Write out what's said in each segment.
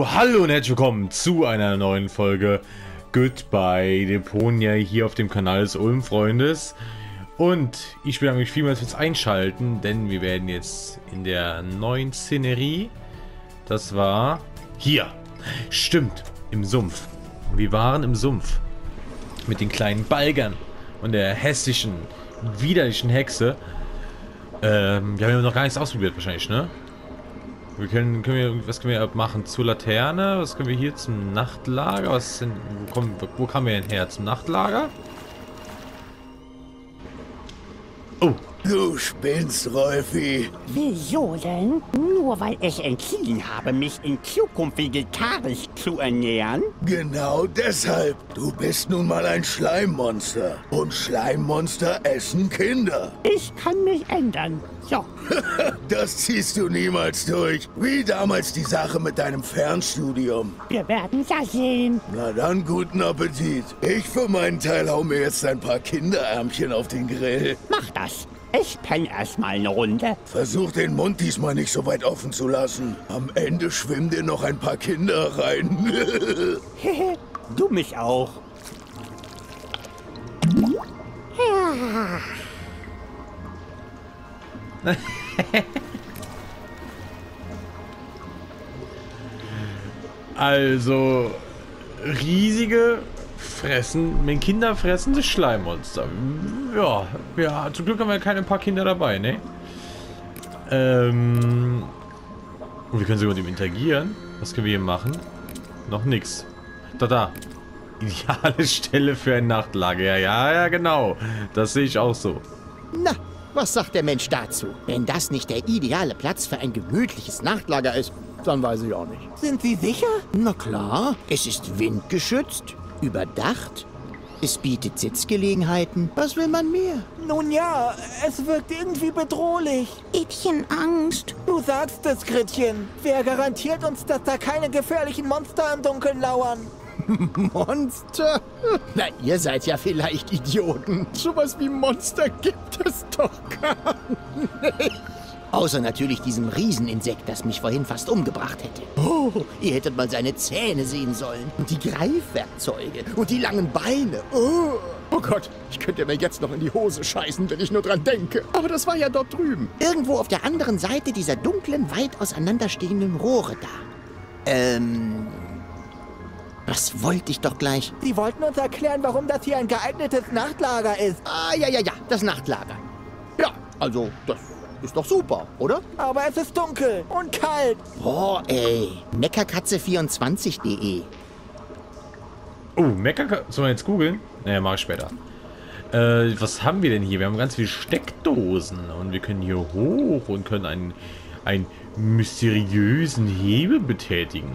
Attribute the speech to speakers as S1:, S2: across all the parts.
S1: Hallo und herzlich willkommen zu einer neuen Folge Goodbye Deponia hier auf dem Kanal des Ulm-Freundes. Und ich bedanke mich vielmals fürs Einschalten, denn wir werden jetzt in der neuen Szenerie, das war hier, stimmt, im Sumpf. Wir waren im Sumpf mit den kleinen Balgern und der hässlichen, widerlichen Hexe. Wir haben ja noch gar nichts ausprobiert wahrscheinlich, ne? Was können wir machen? Zur Laterne? Was können wir hier zum Nachtlager? Was sind, wo kamen wir denn her? Zum Nachtlager? Oh.
S2: Du spinnst, Rolfi.
S3: Wieso denn? Nur weil ich entschieden habe, mich in Zukunft vegetarisch zu ernähren?
S2: Genau deshalb. Du bist nun mal ein Schleimmonster. Und Schleimmonster essen Kinder.
S3: Ich kann mich ändern. So.
S2: Das ziehst du niemals durch. Wie damals die Sache mit deinem Fernstudium.
S3: Wir werden ja sehen.
S2: Na dann, guten Appetit. Ich für meinen Teil hau mir jetzt ein paar Kinderärmchen auf den Grill.
S3: Mach das. Ich penne erstmal eine Runde.
S2: Versuch den Mund diesmal nicht so weit offen zu lassen. Am Ende schwimmen dir noch ein paar Kinder rein.
S3: Du mich auch. Ja.
S1: Also riesige wenn Kinder fressen, das Schleimmonster. Ja, zum Glück haben wir keine paar Kinder dabei, ne? Und wir können sogar mit ihm interagieren. Was können wir hier machen? Noch nix. Da. Ideale Stelle für ein Nachtlager. Ja, genau. Das sehe ich auch so.
S4: Na, was sagt der Mensch dazu? Wenn das nicht der ideale Platz für ein gemütliches Nachtlager ist, dann weiß ich auch nicht.
S3: Sind Sie sicher?
S4: Na klar, es ist windgeschützt, überdacht, es bietet Sitzgelegenheiten. Was will man mehr?
S5: Nun ja, es wirkt irgendwie bedrohlich.
S3: Ichchen Angst.
S5: Du sagst es, Gretchen. Wer garantiert uns, dass da keine gefährlichen Monster im Dunkeln lauern?
S4: Monster? Na, ihr seid ja vielleicht Idioten. Sowas wie Monster gibt es doch gar nicht. Außer natürlich diesem Rieseninsekt, das mich vorhin fast umgebracht hätte. Oh, ihr hättet mal seine Zähne sehen sollen. Und die Greifwerkzeuge. Und die langen Beine. Oh Gott, ich könnte mir jetzt noch in die Hose scheißen, wenn ich nur dran denke. Aber das war ja dort drüben. Irgendwo auf der anderen Seite dieser dunklen, weit auseinanderstehenden Rohre da. Was wollte ich doch gleich?
S5: Sie wollten uns erklären, warum das hier ein geeignetes Nachtlager ist.
S4: Ah, ja, das Nachtlager. Ja, also, das ist doch super, oder?
S5: Aber es ist dunkel und kalt.
S4: Boah, ey. Meckerkatze24.de.
S1: Oh, Meckerkatze. Sollen wir jetzt googeln? Naja, mach ich später. Was haben wir denn hier? Wir haben ganz viele Steckdosen. Und wir können hier hoch und können einen mysteriösen Hebel betätigen.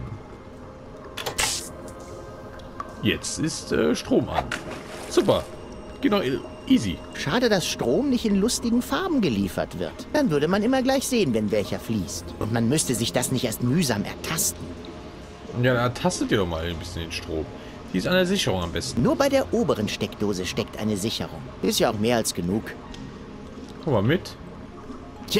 S1: Jetzt ist Strom an. Super. Genau, easy.
S4: Schade, dass Strom nicht in lustigen Farben geliefert wird. Dann würde man immer gleich sehen, wenn welcher fließt. Und man müsste sich das nicht erst mühsam ertasten.
S1: Ja, dann tastet ihr doch mal ein bisschen den Strom. Die ist an der Sicherung am besten.
S4: Nur bei der oberen Steckdose steckt eine Sicherung. Ist ja auch mehr als genug.
S1: Komm mal mit.
S4: Tja,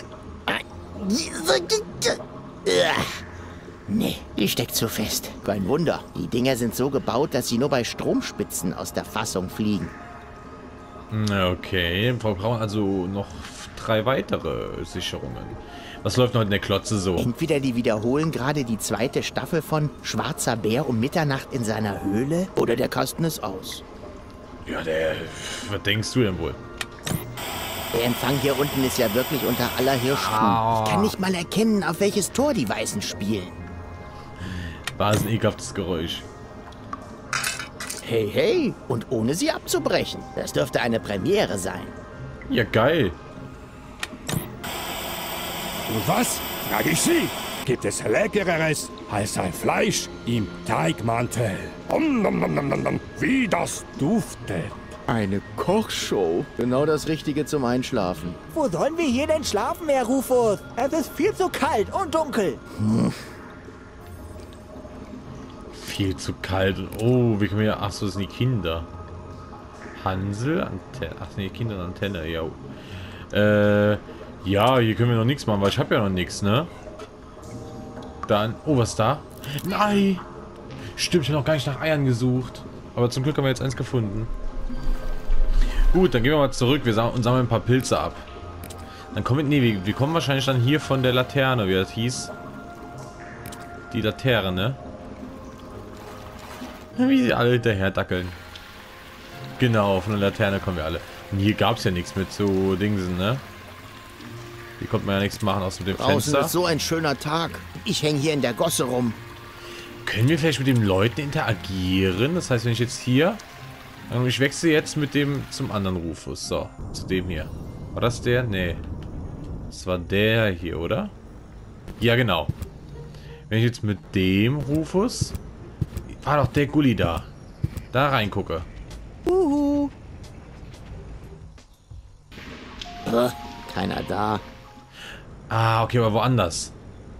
S4: nee, die steckt zu fest. Kein Wunder. Die Dinger sind so gebaut, dass sie nur bei Stromspitzen aus der Fassung fliegen.
S1: Okay, wir brauchen also noch 3 weitere Sicherungen. Was läuft noch in der Klotze so?
S4: Entweder die wiederholen gerade die 2. Staffel von Schwarzer Bär um Mitternacht in seiner Höhle, oder der Kasten ist aus.
S1: Ja, was denkst du denn wohl?
S4: Der Empfang hier unten ist ja wirklich unter aller Hirschkuh. Ich kann nicht mal erkennen, auf welches Tor die Weißen spielen.
S1: War es ein ekelhaftes Geräusch.
S4: Hey, und ohne sie abzubrechen. Das dürfte eine Premiere sein.
S1: Ja, geil.
S6: Und was? Frage ich Sie. Gibt es Leckereres als ein Fleisch im Teigmantel? Wie das duftet.
S7: Eine Kochshow. Genau das Richtige zum Einschlafen.
S5: Wo sollen wir hier denn schlafen, Herr Rufus? Es ist viel zu kalt und dunkel.
S1: Viel zu kalt. Oh, wie können wir... Ach so, das sind die Kinder. Hansel, Antenne. Ach nee, Kinder und Antenne, ja. Ja, hier können wir noch nichts machen, weil ich habe ja noch nichts, ne? Dann... Oh, was ist da? Nein! Stimmt, ich habe noch gar nicht nach Eiern gesucht. Aber zum Glück haben wir jetzt eins gefunden. Gut, dann gehen wir mal zurück. Wir und sammeln ein paar Pilze ab. Dann kommen wir kommen wahrscheinlich dann hier von der Laterne, wie das hieß. Die Laterne. Wie sie alle hinterher dackeln. Genau, von der Laterne kommen wir alle. Und hier gab es ja nichts mit so Dingsen, ne? Hier konnte man ja nichts machen aus mit dem
S4: Draußen
S1: Fenster.
S4: ist so ein schöner Tag. Ich hänge hier in der Gosse rum.
S1: Können wir vielleicht mit den Leuten interagieren? Das heißt, wenn ich jetzt hier... Ich wechsle jetzt mit dem zum anderen Rufus. So, zu dem hier. War das der? Nee. Das war der hier, oder? Ja, genau. Wenn ich jetzt mit dem Rufus... War doch der Gulli da. Da reingucke.
S4: Keiner da.
S1: Ah, okay, aber woanders.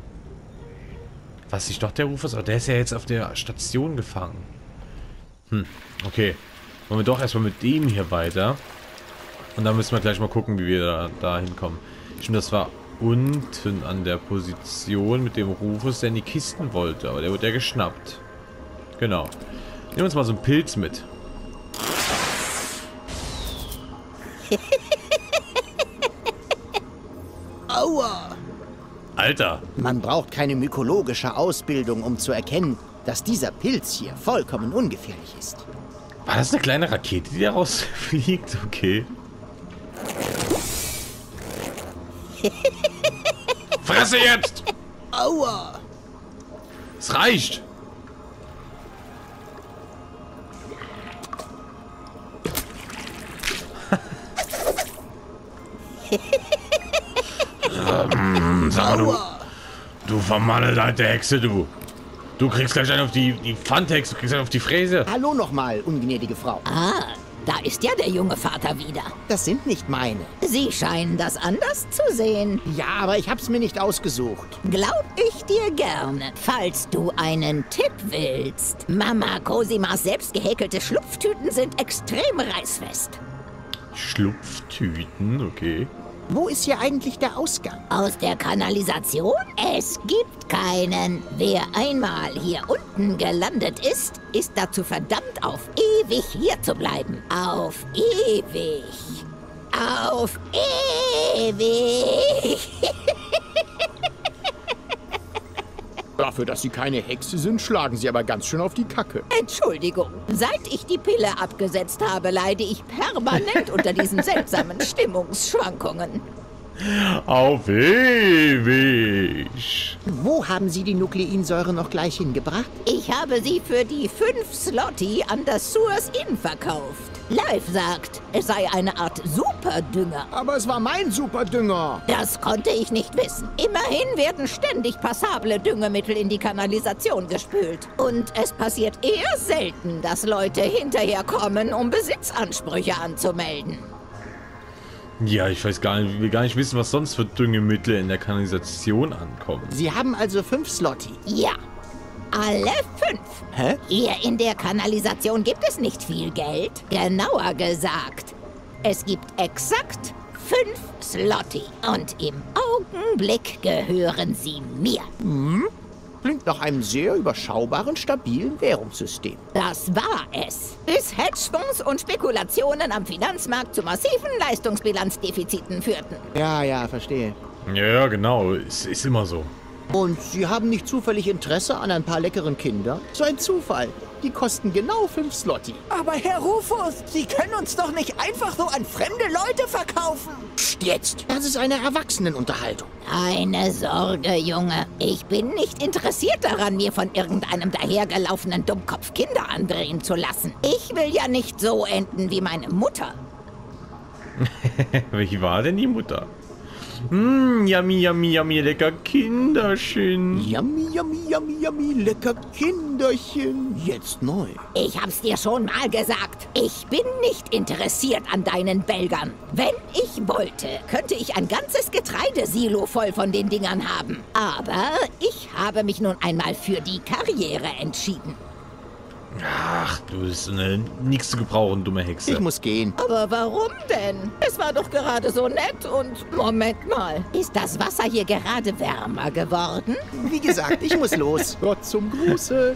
S1: Was nicht doch der Rufus? Aber der ist ja jetzt auf der Station gefangen. Okay. Wollen wir doch erstmal mit dem hier weiter. Und dann müssen wir gleich mal gucken, wie wir da hinkommen. Stimmt, das war unten an der Position mit dem Rufus, der in die Kisten wollte. Aber der wurde ja geschnappt. Genau. Nehmen wir uns mal so einen Pilz mit.
S4: Aua!
S1: Alter!
S4: Man braucht keine mykologische Ausbildung, um zu erkennen, dass dieser Pilz hier vollkommen ungefährlich ist.
S1: War das eine kleine Rakete, die da rausfliegt? Okay. Fresse jetzt!
S4: Aua!
S1: Es reicht! Sag mal, du vermannelte alte Hexe, du. Du kriegst gleich einen auf die Pfandhexe, du kriegst einen auf die Fräse.
S4: Hallo nochmal, ungnädige Frau.
S8: Ah, da ist ja der junge Vater wieder.
S4: Das sind nicht meine.
S8: Sie scheinen das anders zu sehen.
S4: Ja, aber ich hab's mir nicht ausgesucht.
S8: Glaub ich dir gerne, falls du einen Tipp willst. Mama Cosimas selbst gehäkelte Schlupftüten sind extrem reißfest.
S1: Schlupftüten, okay.
S4: Wo ist hier eigentlich der Ausgang?
S8: Aus der Kanalisation? Es gibt keinen. Wer einmal hier unten gelandet ist, ist dazu verdammt, auf ewig hier zu bleiben. Auf ewig. Auf ewig.
S7: Dafür, dass Sie keine Hexe sind, schlagen Sie aber ganz schön auf die Kacke.
S8: Entschuldigung. Seit ich die Pille abgesetzt habe, leide ich permanent unter diesen seltsamen Stimmungsschwankungen.
S1: Auf ewig.
S4: Wo haben Sie die Nukleinsäure noch gleich hingebracht?
S8: Ich habe sie für die 5 Slotty an das Source Inn verkauft. Live sagt, es sei eine Art Superdünger.
S7: Aber es war mein Superdünger.
S8: Das konnte ich nicht wissen. Immerhin werden ständig passable Düngemittel in die Kanalisation gespült. Und es passiert eher selten, dass Leute hinterher kommen, um Besitzansprüche anzumelden.
S1: Ja, ich weiß gar nicht, wir gar nicht wissen, was sonst für Düngemittel in der Kanalisation ankommen.
S4: Sie haben also 5 Slotty.
S8: Ja, alle 5.
S4: Hä?
S8: Hier in der Kanalisation gibt es nicht viel Geld. Genauer gesagt, es gibt exakt 5 Slotty. Und im Augenblick gehören sie mir.
S4: Klingt nach einem sehr überschaubaren, stabilen Währungssystem.
S8: Das war es. Bis Hedgefonds und Spekulationen am Finanzmarkt zu massiven Leistungsbilanzdefiziten führten.
S4: Ja, verstehe.
S1: Ja, genau. Es ist immer so.
S4: Und Sie haben nicht zufällig Interesse an ein paar leckeren Kindern? So ein Zufall. Die kosten genau 5 Slotty.
S5: Aber Herr Rufus, Sie können uns doch nicht einfach so an fremde Leute verkaufen.
S4: Psst, jetzt. Das ist eine Erwachsenenunterhaltung.
S8: Keine Sorge, Junge. Ich bin nicht interessiert daran, mir von irgendeinem dahergelaufenen Dummkopf Kinder andrehen zu lassen. Ich will ja nicht so enden wie meine Mutter.
S1: Wie war denn die Mutter? Yummy, yummy, yummy, lecker Kinderchen.
S4: Yummy, yummy, yummy, yummy, lecker Kinderchen. Jetzt neu.
S8: Ich hab's dir schon mal gesagt. Ich bin nicht interessiert an deinen Belgern. Wenn ich wollte, könnte ich ein ganzes Getreidesilo voll von den Dingern haben. Aber ich habe mich nun einmal für die Karriere entschieden.
S1: Ach, du bist eine nix zu gebrauchen, dumme Hexe.
S4: Ich muss gehen.
S8: Aber warum denn? Es war doch gerade so nett und... Moment mal. Ist das Wasser hier gerade wärmer geworden?
S4: Wie gesagt, ich muss los. Gott zum Gruße.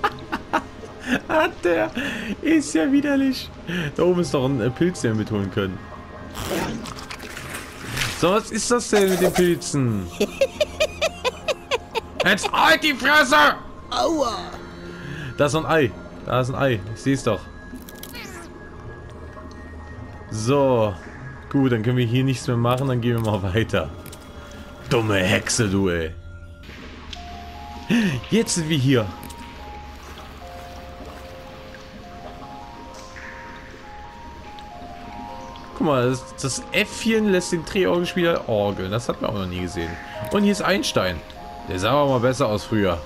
S1: Der ist ja widerlich. Da oben ist doch ein Pilz, den wir mitholen können. So, was ist das denn mit den Pilzen? Jetzt halt die Fresse!
S4: Aua.
S1: Da ist noch ein Ei. Da ist ein Ei. Ich sehe es doch. So. Gut, dann können wir hier nichts mehr machen. Dann gehen wir mal weiter. Dumme Hexe, du, ey. Jetzt sind wir hier. Guck mal, das Äffchen lässt den Drehorgelspieler orgeln. Das hat man auch noch nie gesehen. Und hier ist Einstein. Der sah aber mal besser aus früher.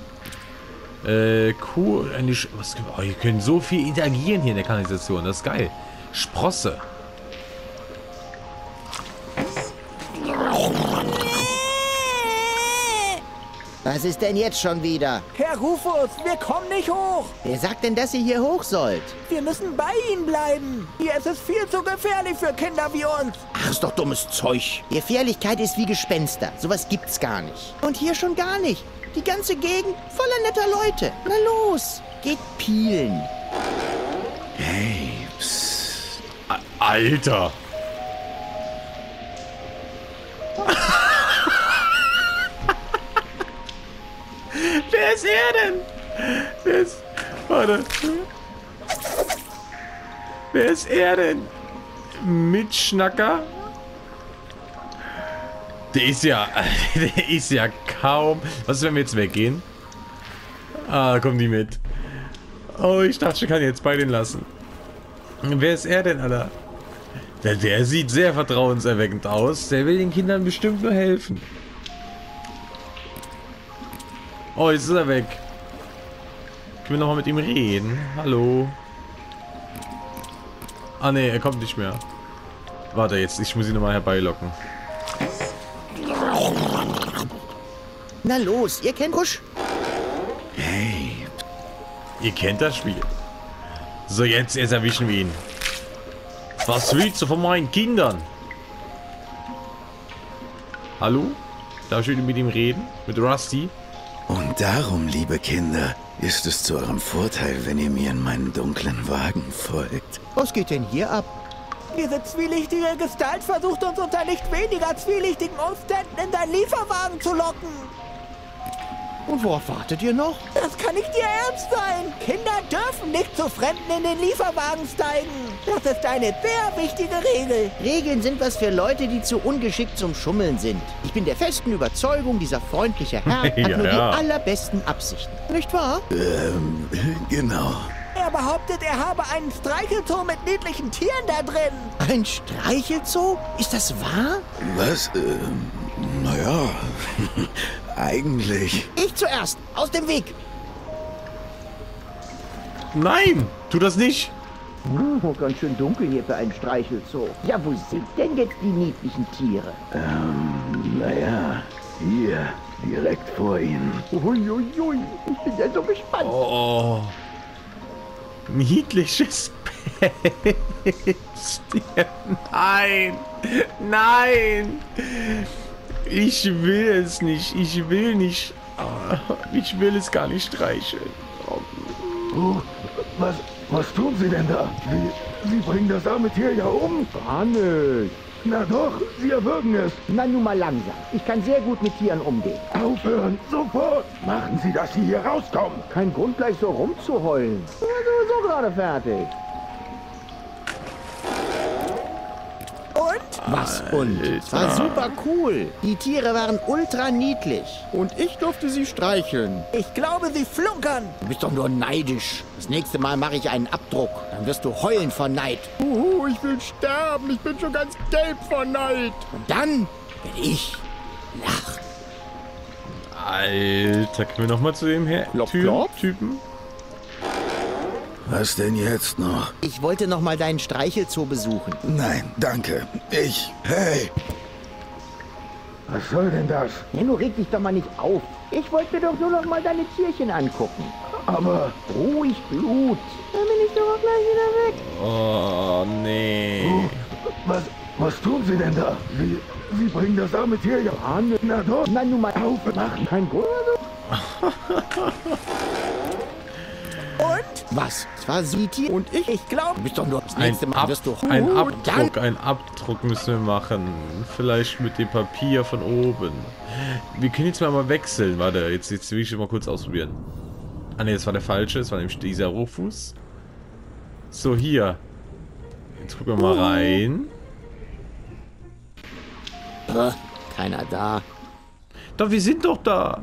S1: Cool. Oh, hier können so viel interagieren hier in der Kanalisation. Das ist geil. Sprosse.
S4: Was ist denn jetzt schon wieder?
S5: Herr Rufus, wir kommen nicht hoch.
S4: Wer sagt denn, dass ihr hier hoch sollt?
S5: Wir müssen bei Ihnen bleiben. Hier ist es viel zu gefährlich für Kinder wie uns.
S4: Ach, ist doch dummes Zeug. Gefährlichkeit ist wie Gespenster. Sowas gibt's gar nicht. Und hier schon gar nicht. Die ganze Gegend voller netter Leute. Na los, geht pielen.
S2: Hey, psst.
S1: Alter. Wer ist er denn? Wer ist... Warte. Wer ist er denn? Mitschnacker? Der ist ja... Der ist ja kaum... Was ist, wenn wir jetzt weggehen? Ah, kommen die mit. Oh, ich dachte, ich kann jetzt bei denen lassen. Wer ist er denn, Alter? Der sieht sehr vertrauenserweckend aus. Der will den Kindern bestimmt nur helfen. Oh, jetzt ist er weg. Können wir nochmal mit ihm reden? Hallo? Ah, ne, er kommt nicht mehr. Warte, jetzt, ich muss ihn nochmal herbeilocken.
S4: Na los, ihr kennt Kusch?
S2: Hey.
S1: Ihr kennt das Spiel. So, jetzt erwischen wir ihn. Was willst du von meinen Kindern? Hallo? Darf ich wieder mit ihm reden? Mit Rusty?
S2: Und darum, liebe Kinder, ist es zu eurem Vorteil, wenn ihr mir in meinen dunklen Wagen folgt.
S4: Was geht denn hier ab?
S5: Diese zwielichtige Gestalt versucht uns unter nicht weniger zwielichtigen Umständen in deinen Lieferwagen zu locken.
S4: Und worauf wartet ihr noch?
S5: Das kann nicht Ihr Ernst sein. Kinder dürfen nicht zu Fremden in den Lieferwagen steigen. Das ist eine sehr wichtige Regel.
S4: Regeln sind was für Leute, die zu ungeschickt zum Schummeln sind. Ich bin der festen Überzeugung, dieser freundliche Herr hat nur die allerbesten Absichten. Nicht wahr?
S2: Genau.
S5: Er behauptet, er habe einen Streichelzoo mit niedlichen Tieren da drin.
S4: Ein Streichelzoo? Ist das wahr?
S2: Was? Naja, eigentlich.
S4: Ich zuerst. Aus dem Weg.
S1: Nein! Tu das nicht!
S4: Oh, ganz schön dunkel hier für einen Streichelzoo. Ja, wo sind denn jetzt die niedlichen Tiere?
S2: Naja, hier, direkt vor Ihnen.
S4: Uiuiui, ich bin ja so gespannt.
S1: Oh. Niedliches Pelztier. Nein! Nein! Ich will es nicht. Ich will nicht. Ich will es gar nicht streicheln.
S2: Oh, was tun Sie denn da? Sie bringen das arme Tier ja um.
S4: Gar nicht.
S2: Na doch, Sie erwürgen es.
S4: Na nun mal langsam. Ich kann sehr gut mit Tieren umgehen.
S2: Aufhören, sofort. Machen Sie, dass Sie hier rauskommen.
S4: Kein Grund, gleich so rumzuheulen. Ich bin sowieso gerade fertig.
S5: Und?
S4: Was und? Es war super cool. Die Tiere waren ultra niedlich. Und ich durfte sie streicheln.
S5: Ich glaube, Sie flunkern.
S4: Du bist doch nur neidisch. Das nächste Mal mache ich einen Abdruck. Dann wirst du heulen vor Neid. Ich will sterben. Ich bin schon ganz gelb vor Neid. Und dann werde ich lachen.
S1: Alter, können wir nochmal zu dem Typen?
S2: Was denn jetzt noch?
S4: Ich wollte noch mal deinen Streichelzoo besuchen.
S2: Nein, danke. Hey! Was soll denn das?
S4: Ja, nun reg dich doch mal nicht auf. Ich wollte mir doch nur noch mal deine Tierchen angucken.
S2: Aber
S4: Ruhig, Blut.
S5: Dann bin ich doch auch gleich wieder weg.
S1: Oh, nee.
S2: was tun Sie denn da? Sie bringen das arme Tier ja an. Na doch.
S4: Na nun mal
S2: Aufmachen.
S4: kein Grund.
S5: Und?
S4: Was? Zwar sieht ihr und ich.
S5: Ich glaube,
S4: Du bist doch nur das
S1: Ein,
S4: nächste Mal wirst du
S1: ein Abdruck müssen wir machen. Vielleicht mit dem Papier von oben. Wir können jetzt mal wechseln. Warte, jetzt will ich schon mal kurz ausprobieren. Ah ne, das war der falsche. Das war nämlich dieser Rufus. So, hier. Jetzt gucken wir mal rein.
S4: Keiner da.
S1: Doch, wir sind doch da.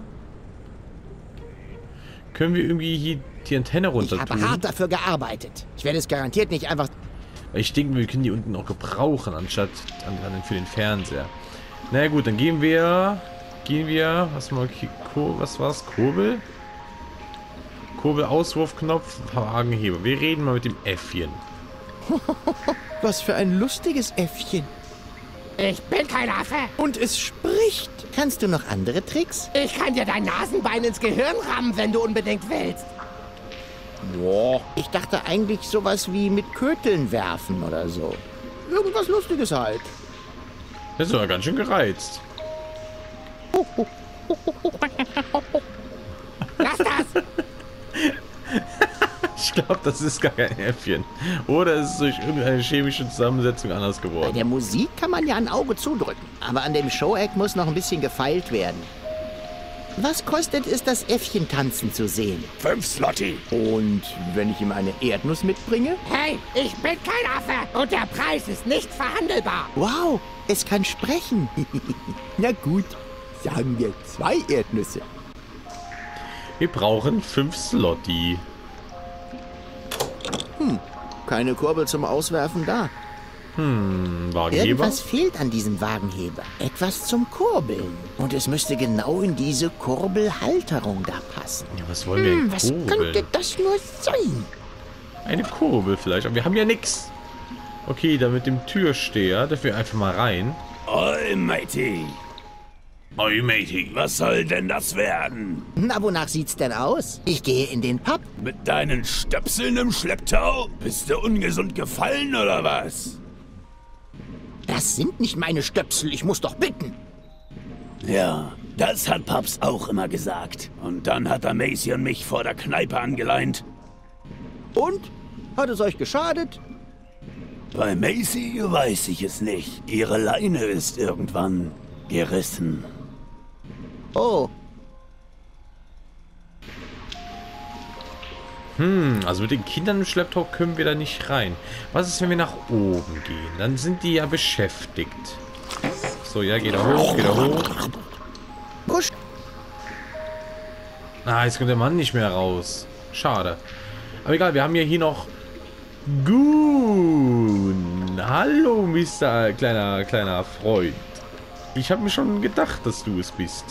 S1: Können wir irgendwie hier die Antenne runter
S4: Ich habe
S1: tun?
S4: hart dafür gearbeitet. Ich werde es garantiert nicht einfach...
S1: Ich denke, wir können die unten auch gebrauchen, anstatt für den Fernseher. Na gut, dann gehen wir, was war's? Kurbel? Kurbel, Auswurfknopf, Wagenheber. Wir reden mal mit dem Äffchen.
S4: Was für ein lustiges Äffchen.
S3: Ich bin kein Affe.
S4: Und es spricht. Kannst du noch andere Tricks?
S3: Ich kann dir dein Nasenbein ins Gehirn rammen, wenn du unbedingt willst.
S4: Boah. Ich dachte eigentlich sowas wie mit Köteln werfen oder so. Irgendwas Lustiges halt.
S1: Das ist aber ganz schön gereizt.
S3: Lass das!
S1: Ich glaube, das ist gar kein Äffchen. Oder es ist durch irgendeine chemische Zusammensetzung anders
S4: Bei
S1: geworden.
S4: der Musik kann man ja ein Auge zudrücken. Aber an dem Show-Eck muss noch ein bisschen gefeilt werden. Was kostet es, das Äffchen tanzen zu sehen?
S6: 5 Slotty.
S4: Und wenn ich ihm eine Erdnuss mitbringe?
S3: Hey, ich bin kein Affe und der Preis ist nicht verhandelbar.
S4: Wow, es kann sprechen. Na gut, sagen wir 2 Erdnüsse.
S1: Wir brauchen 5 Slotty.
S4: Keine Kurbel zum Auswerfen da.
S1: Wagenheber?
S4: Irgendwas fehlt an diesem Wagenheber. Etwas zum Kurbeln. Und es müsste genau in diese Kurbelhalterung da passen.
S1: Ja, was wollen wir? Eine
S4: Was
S1: Kurbel?
S4: könnte das nur sein?
S1: Eine Kurbel vielleicht, aber wir haben ja nichts. Okay, dann mit dem Türsteher, dürfen wir einfach mal rein.
S6: Oi, Matey.
S1: Oi, matey.
S6: Was soll denn das werden?
S4: Na, wonach sieht's denn aus? Ich gehe in den Pub.
S6: Mit deinen Stöpseln im Schlepptau? Bist du ungesund gefallen oder was?
S4: Das sind nicht meine Stöpsel, ich muss doch bitten.
S6: Ja, das hat Paps auch immer gesagt. Und dann hat er Macy und mich vor der Kneipe angeleint.
S4: Und? Hat es euch geschadet?
S6: Bei Macy weiß ich es nicht. Ihre Leine ist irgendwann gerissen.
S4: Oh,
S1: Also mit den Kindern im Schlepptau können wir da nicht rein. Was ist, wenn wir nach oben gehen? Dann sind die ja beschäftigt. So, ja, geh da hoch, geh da hoch.
S4: Push.
S1: Ah, jetzt kommt der Mann nicht mehr raus. Schade. Aber egal, wir haben ja hier noch Goon. Hallo, Mr. kleiner Freund. Ich habe mir schon gedacht, dass du es bist.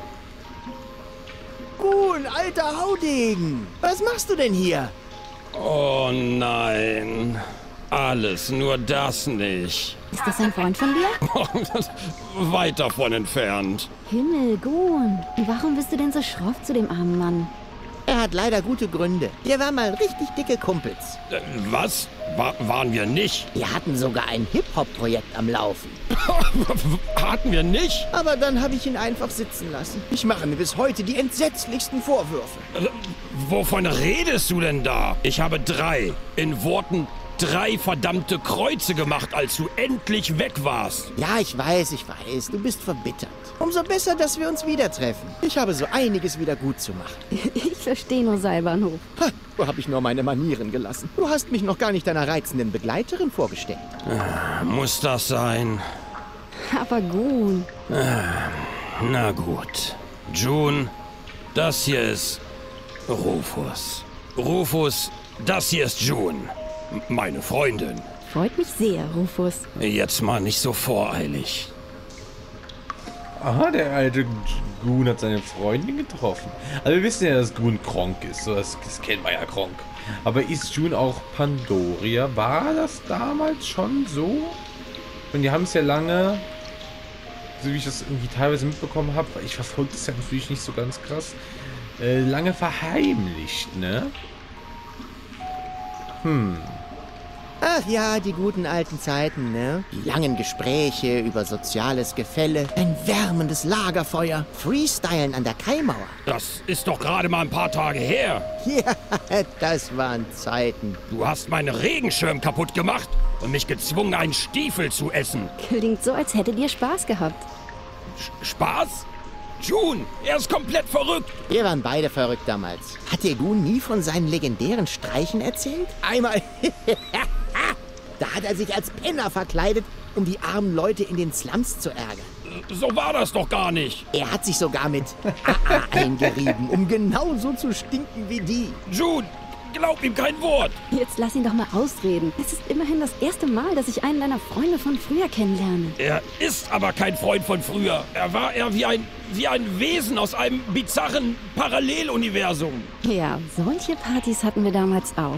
S4: Kuhn, alter Haudegen. Was machst du denn hier?
S9: Oh nein. Alles, nur das nicht.
S10: Ist das ein Freund von dir?
S9: Weit davon entfernt.
S10: Himmel, Goon. Warum bist du denn so schroff zu dem armen Mann?
S4: Er hat leider gute Gründe. Wir waren mal richtig dicke Kumpels.
S9: Was? Waren wir nicht?
S4: Wir hatten sogar ein Hip-Hop-Projekt am Laufen.
S9: Hatten wir nicht?
S4: Aber dann habe ich ihn einfach sitzen lassen. Ich mache mir bis heute die entsetzlichsten Vorwürfe.
S9: Wovon redest du denn da? Ich habe 3, in Worten 3 verdammte Kreuze gemacht, als du endlich weg warst.
S4: Ja, ich weiß. Du bist verbittert. Umso besser, dass wir uns wieder treffen. Ich habe so einiges wieder gut zu machen.
S10: Ich verstehe nur Seilbahnhof.
S4: Ha, wo habe ich nur meine Manieren gelassen? Du hast mich noch gar nicht deiner reizenden Begleiterin vorgestellt.
S9: Muss das sein?
S10: Aber Goon.
S9: Na gut. June, das hier ist Rufus. Rufus, das hier ist June. Meine Freundin.
S10: Freut mich sehr, Rufus.
S9: Jetzt mal nicht so voreilig.
S1: Aha, der alte Goon hat seine Freundin getroffen. Also wir wissen ja, dass Goon Kronk ist. So, das kennt man ja, Kronk. Aber ist June auch Pandoria? War das damals schon so? Und die haben es ja lange, so wie ich das irgendwie teilweise mitbekommen habe, ich verfolge das ja natürlich nicht so ganz krass, lange verheimlicht, ne?
S4: Ach ja, die guten alten Zeiten, ne? Die langen Gespräche über soziales Gefälle, ein wärmendes Lagerfeuer, Freestylen an der Kaimauer.
S9: Das ist doch gerade mal ein paar Tage her.
S4: Ja, das waren Zeiten.
S9: Du hast meinen Regenschirm kaputt gemacht und mich gezwungen, einen Stiefel zu essen.
S10: Klingt so, als hättet ihr Spaß gehabt.
S9: Spaß? June, er ist komplett verrückt.
S4: Wir waren beide verrückt damals. Hat dir Gun nie von seinen legendären Streichen erzählt? Einmal... Da hat er sich als Penner verkleidet, um die armen Leute in den Slums zu ärgern.
S9: So war das doch gar nicht.
S4: Er hat sich sogar mit AA eingerieben, um genauso zu stinken wie die.
S9: June, glaub ihm kein Wort.
S10: Jetzt lass ihn doch mal ausreden. Es ist immerhin das erste Mal, dass ich einen deiner Freunde von früher kennenlerne.
S9: Er ist aber kein Freund von früher. Er war eher wie ein Wesen aus einem bizarren Paralleluniversum.
S10: Ja, solche Partys hatten wir damals auch.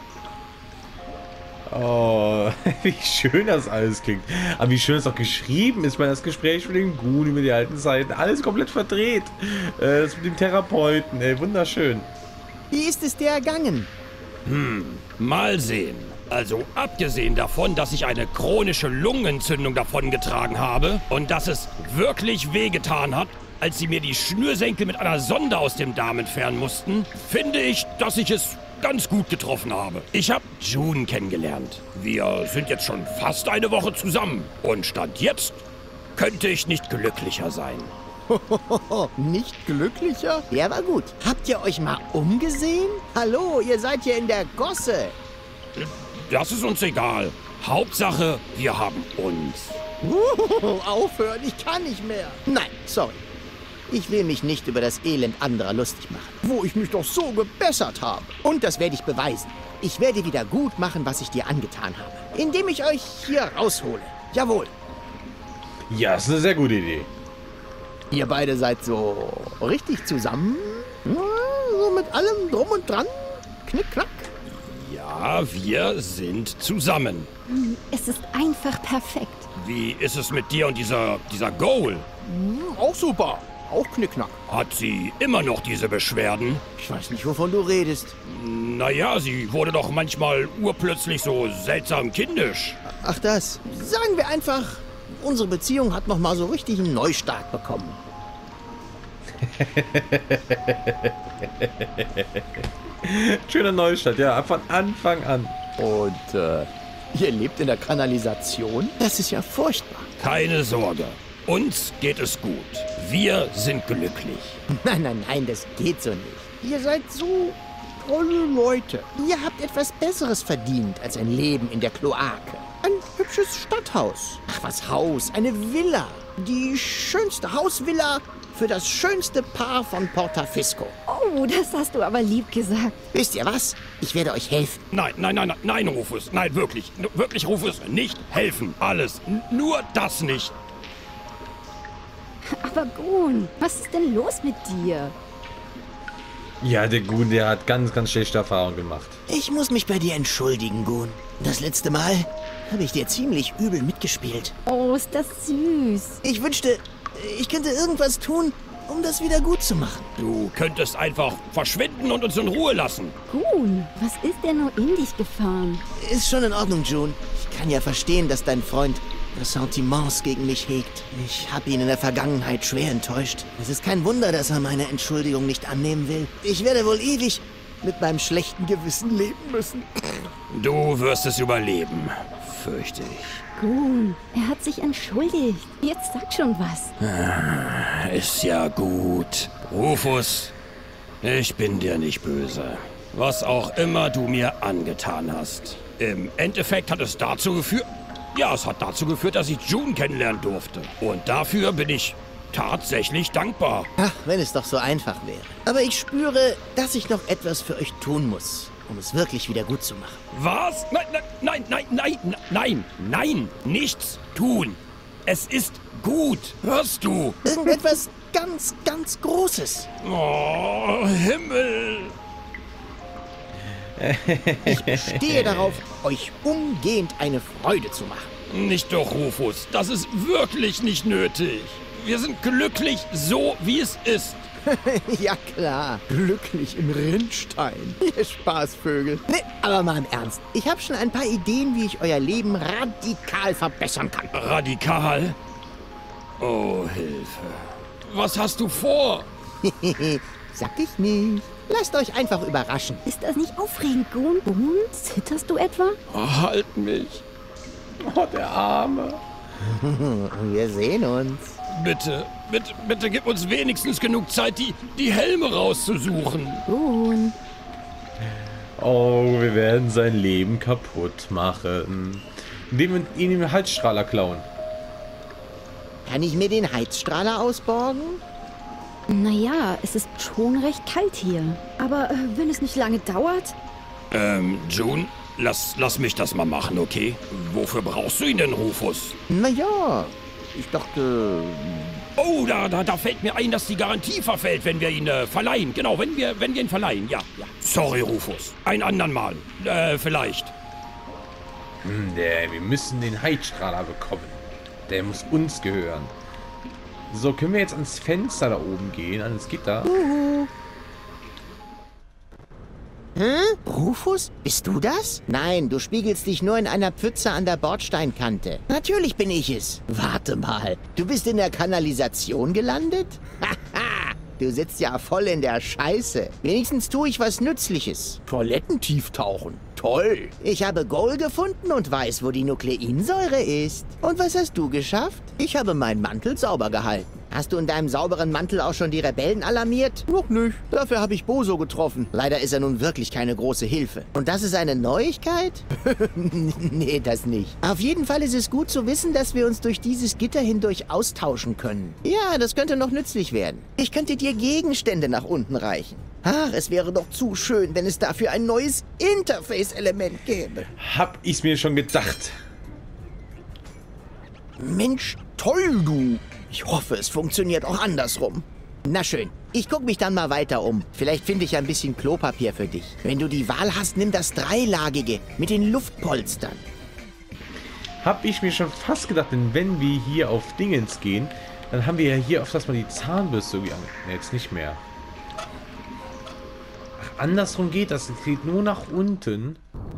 S1: Oh, wie schön das alles klingt. Aber wie schön es auch geschrieben ist, weil das Gespräch mit dem Gun über die alten Zeiten. Alles komplett verdreht. Das mit dem Therapeuten, ey, wunderschön.
S4: Wie ist es dir ergangen?
S9: Mal sehen. Also abgesehen davon, dass ich eine chronische Lungenentzündung davongetragen habe und dass es wirklich wehgetan hat, als sie mir die Schnürsenkel mit einer Sonde aus dem Darm entfernen mussten, finde ich, dass ich es ganz gut getroffen habe. Ich habe June kennengelernt. Wir sind jetzt schon fast eine Woche zusammen. Und Stand jetzt könnte ich nicht glücklicher sein.
S4: Nicht glücklicher? Der war gut. Habt ihr euch mal umgesehen? Hallo, ihr seid hier in der Gosse.
S9: Das ist uns egal. Hauptsache, wir haben uns.
S4: Aufhören, ich kann nicht mehr. Nein, sorry. Ich will mich nicht über das Elend anderer lustig machen. Wo ich mich doch so gebessert habe. Und das werde ich beweisen. Ich werde wieder gut machen, was ich dir angetan habe. Indem ich euch hier raushole. Jawohl.
S1: Ja, das ist eine sehr gute Idee.
S4: Ihr beide seid so richtig zusammen? So mit allem drum und dran? Knick, knack?
S9: Ja, wir sind zusammen.
S10: Es ist einfach perfekt.
S9: Wie ist es mit dir und dieser Goal?
S7: Auch super. Auch Knickknack.
S9: Hat sie immer noch diese Beschwerden?
S4: Ich weiß nicht, wovon du redest.
S9: Naja, sie wurde doch manchmal urplötzlich so seltsam kindisch.
S4: Ach das. Sagen wir einfach, unsere Beziehung hat noch mal so richtig einen Neustart bekommen.
S1: Schöner Neustart, ja, von Anfang an.
S4: Und, ihr lebt in der Kanalisation? Das ist ja furchtbar.
S9: Keine Sorge. Uns geht es gut. Wir sind glücklich.
S4: Nein, nein, nein, das geht so nicht. Ihr seid so tolle Leute. Ihr habt etwas Besseres verdient als ein Leben in der Kloake. Ein hübsches Stadthaus. Ach, was Haus? Eine Villa. Die schönste Hausvilla für das schönste Paar von Portafisco.
S10: Oh, das hast du aber lieb gesagt.
S4: Wisst ihr was? Ich werde euch helfen.
S9: Nein, Rufus. Nein, wirklich. Wirklich, Rufus. Nicht helfen. Alles. Nur das nicht.
S10: Aber Gun, was ist denn los mit dir?
S1: Ja, der Gun, der hat ganz, ganz schlechte Erfahrungen gemacht.
S4: Ich muss mich bei dir entschuldigen, Gun. Das letzte Mal habe ich dir ziemlich übel mitgespielt.
S10: Oh, ist das süß.
S4: Ich wünschte, ich könnte irgendwas tun, um das wieder gut zu machen.
S9: Du könntest einfach verschwinden und uns in Ruhe lassen.
S10: Gun, was ist denn nur in dich gefahren?
S4: Ist schon in Ordnung, June. Ich kann ja verstehen, dass dein Freund Ressentiments gegen mich hegt. Ich habe ihn in der Vergangenheit schwer enttäuscht. Es ist kein Wunder, dass er meine Entschuldigung nicht annehmen will. Ich werde wohl ewig mit meinem schlechten Gewissen leben müssen.
S9: Du wirst es überleben, fürchte ich.
S10: Gun, er hat sich entschuldigt. Jetzt sag schon was.
S9: Ist ja gut. Rufus, ich bin dir nicht böse. Was auch immer du mir angetan hast. Im Endeffekt hat es dazu geführt... Ja, es hat dazu geführt, dass ich June kennenlernen durfte. Und dafür bin ich tatsächlich dankbar.
S4: Ach, wenn es doch so einfach wäre. Aber ich spüre, dass ich noch etwas für euch tun muss, um es wirklich wieder gut zu machen.
S9: Was? Nein, nichts tun. Es ist gut. Hörst du?
S4: Irgendetwas ganz, ganz Großes.
S9: Oh, Himmel.
S4: Ich bestehe darauf, euch umgehend eine Freude zu machen.
S9: Nicht doch, Rufus. Das ist wirklich nicht nötig. Wir sind glücklich, so wie es ist.
S4: Ja klar, glücklich im Rindstein. Ihr Spaßvögel. Nee, aber mal im Ernst. Ich habe schon ein paar Ideen, wie ich euer Leben radikal verbessern kann.
S9: Radikal? Oh, Hilfe. Was hast du vor?
S4: Sag ich nicht. Lasst euch einfach überraschen.
S10: Ist das nicht aufregend, Goon? Goon, zitterst du etwa?
S9: Oh, halt mich.
S1: Oh, der Arme.
S4: Wir sehen uns.
S9: Bitte, bitte, bitte gib uns wenigstens genug Zeit, die Helme rauszusuchen.
S10: Goon.
S1: Oh, wir werden sein Leben kaputt machen. Indem wir ihn im Halsstrahler klauen.
S4: Kann ich mir den Heizstrahler ausborgen?
S10: Naja, es ist schon recht kalt hier. Aber wenn es nicht lange dauert...
S9: June, lass mich das mal machen, okay? Wofür brauchst du ihn denn, Rufus?
S4: Naja, ich dachte...
S9: Oh, da fällt mir ein, dass die Garantie verfällt, wenn wir ihn verleihen. Genau, wenn wir ihn verleihen, ja. Sorry, Rufus. Ein andern Mal. Vielleicht.
S1: Wir müssen den Heizstrahler bekommen. Der muss uns gehören. So, können wir jetzt ans Fenster da oben gehen, ans Gitter?
S4: Rufus, bist du das? Nein, du spiegelst dich nur in einer Pfütze an der Bordsteinkante. Natürlich bin ich es. Warte mal, du bist in der Kanalisation gelandet? Haha, du sitzt ja voll in der Scheiße. Wenigstens tue ich was Nützliches.
S7: Toilettentief tauchen. Toll.
S4: Ich habe Gold gefunden und weiß, wo die Nukleinsäure ist. Und was hast du geschafft? Ich habe meinen Mantel sauber gehalten. Hast du in deinem sauberen Mantel auch schon die Rebellen alarmiert?
S7: Noch nicht. Dafür habe ich Boso getroffen.
S4: Leider ist er nun wirklich keine große Hilfe. Und das ist eine Neuigkeit? Nee, das nicht. Auf jeden Fall ist es gut zu wissen, dass wir uns durch dieses Gitter hindurch austauschen können. Ja, das könnte noch nützlich werden. Ich könnte dir Gegenstände nach unten reichen. Ach, es wäre doch zu schön, wenn es dafür ein neues Interface-Element gäbe.
S1: Hab ich's mir schon gedacht.
S4: Mensch, toll, du. Ich hoffe, es funktioniert auch andersrum. Na schön, ich gucke mich dann mal weiter um. Vielleicht finde ich ein bisschen Klopapier für dich. Wenn du die Wahl hast, nimm das dreilagige mit den Luftpolstern.
S1: Hab ich mir schon fast gedacht, denn wenn wir hier auf Dingens gehen, dann haben wir ja hier auf das mal die Zahnbürste irgendwie an. Ne, jetzt nicht mehr. Ach, andersrum geht das. Es geht nur nach unten.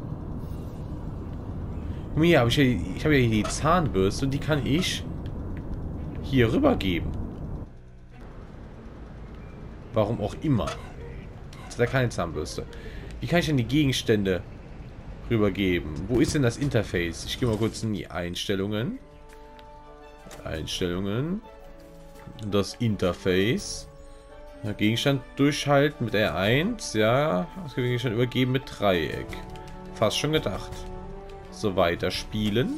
S1: Hier habe ich habe ja hier die Zahnbürste und die kann ich hier rübergeben. Warum auch immer. Das ist ja keine Zahnbürste. Wie kann ich denn die Gegenstände rübergeben? Wo ist denn das Interface? Ich gehe mal kurz in die Einstellungen. Einstellungen. Das Interface. Gegenstand durchhalten mit R1. Ja. Das Gegenstand übergeben mit Dreieck. Fast schon gedacht. So, weiter spielen.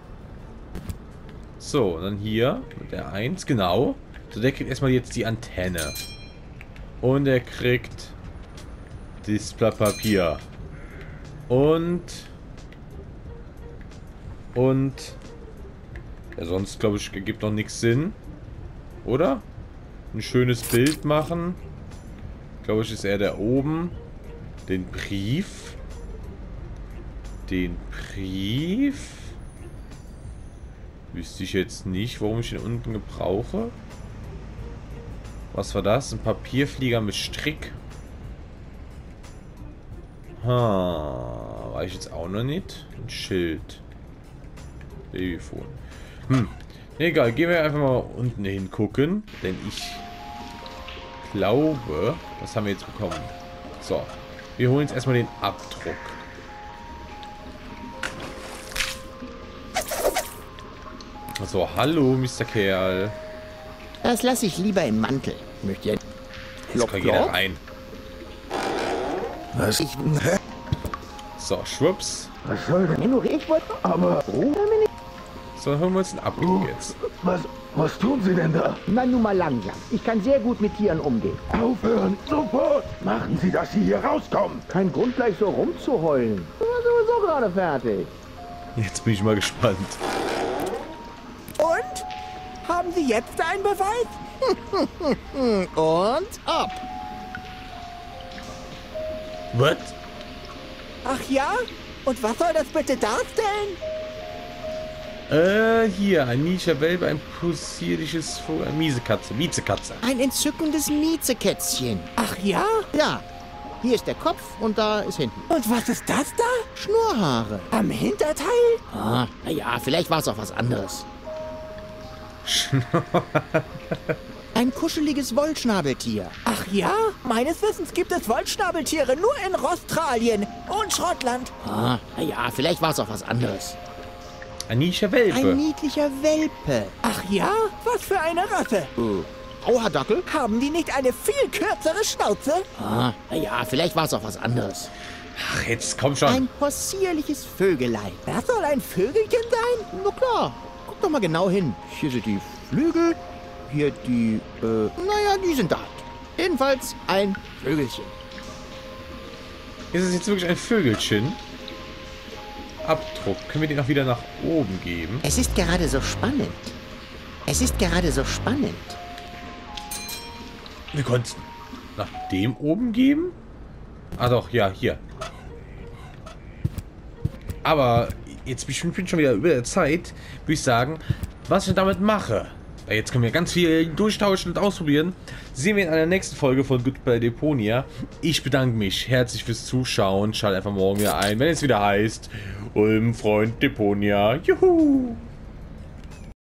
S1: So, dann hier mit der 1, genau. So, der kriegt erstmal jetzt die Antenne. Und er kriegt das Blatt Papier. Und ja, sonst glaube ich, gibt noch nichts Sinn. Oder? Ein schönes Bild machen. Glaube ich, ist er der oben. Den Brief. Den Brief. Wüsste ich jetzt nicht, warum ich ihn unten gebrauche. Was war das? Ein Papierflieger mit Strick. War ich jetzt auch noch nicht? Ein Schild. Babyphone. Egal, gehen wir einfach mal unten hingucken. Denn ich glaube, was haben wir jetzt bekommen? So, wir holen jetzt erstmal den Abdruck. So, hallo, Mr. Kerl.
S4: Das lasse ich lieber im Mantel.
S7: Möchte jetzt.
S1: Jetzt kann jeder rein.
S2: Was?
S1: So, schwupps.
S2: Was soll denn?
S4: Ich wollte...
S2: Aber...
S1: So, dann holen wir uns den Abdruck jetzt.
S2: Was tun Sie denn da?
S4: Na, nun mal langsam. Ich kann sehr gut mit Tieren umgehen.
S2: Aufhören! Sofort! Machen Sie, dass Sie hier rauskommen!
S4: Kein Grund, gleich so rumzuheulen. Du warst sowieso gerade fertig.
S1: Jetzt bin ich mal gespannt.
S5: Und? Haben Sie jetzt einen Beweis?
S4: Und ab.
S1: Was?
S5: Ach ja? Und was soll das bitte darstellen?
S1: Hier, ein niedlicher Welpe, ein possierliches Vogel, eine Miezekatze.
S4: Ein entzückendes Miezekätzchen.
S5: Ach ja?
S4: Ja, hier ist der Kopf und da ist hinten.
S5: Und was ist das da?
S4: Schnurrhaare.
S5: Am Hinterteil?
S4: Ah, naja, vielleicht war es auch was anderes. Ein kuscheliges Wollschnabeltier.
S5: Ach ja? Meines Wissens gibt es Wollschnabeltiere nur in Australien und Schottland.
S4: Ah, naja, vielleicht war es auch was anderes.
S1: Ein niedlicher Welpe.
S4: Ein niedlicher Welpe.
S5: Ach ja? Was für eine Rasse?
S4: Auerdackel?
S5: Haben die nicht eine viel kürzere Schnauze?
S4: Ah, naja, vielleicht war es auch was anderes.
S1: Ach, jetzt komm schon.
S4: Ein possierliches Vögelein.
S5: Das soll ein Vögelchen sein?
S4: Na klar, guck doch mal genau hin. Hier sind die Flügel, hier die, naja, die sind da. Jedenfalls ein Vögelchen.
S1: Ist es jetzt wirklich ein Vögelchen? Abdruck. Können wir den auch wieder nach oben geben?
S4: Es ist gerade so spannend. Es ist gerade so spannend.
S1: Wir konnten nach dem oben geben? Ah doch, ja, hier. Aber jetzt bin ich schon wieder über der Zeit, würde ich sagen, was ich damit mache. Weil jetzt können wir ganz viel durchtauschen und ausprobieren. Sehen wir in einer nächsten Folge von Goodbye Deponia. Ich bedanke mich herzlich fürs Zuschauen. Schaltet einfach morgen wieder ein, wenn es wieder heißt Ulm Freund Deponia. Juhu!